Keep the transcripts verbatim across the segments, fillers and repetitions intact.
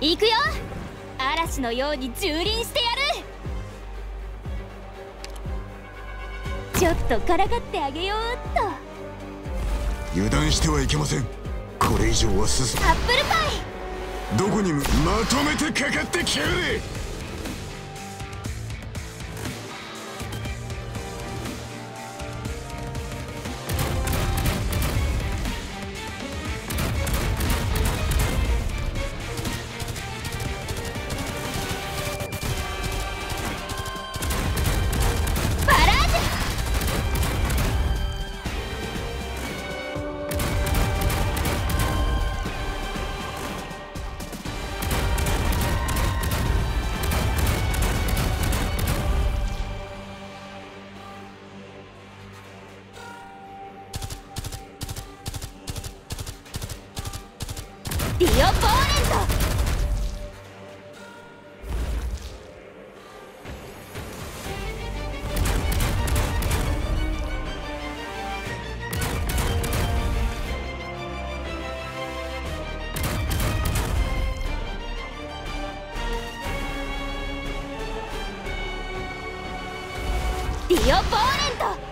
行くよ。嵐のように蹂躙してやる。ちょっとからかってあげようっと。 油断してはいけません。これ以上は進む。 アップルパイ。 どこにもまとめてかかってきやがれ。ディオポーレント。ディオポーレント。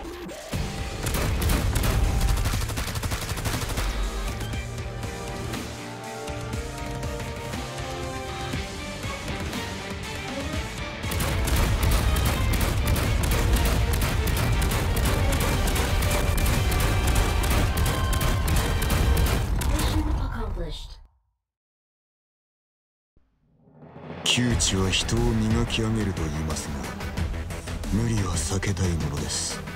窮地は人を磨き上げると言いますが、無理は避けたいものです。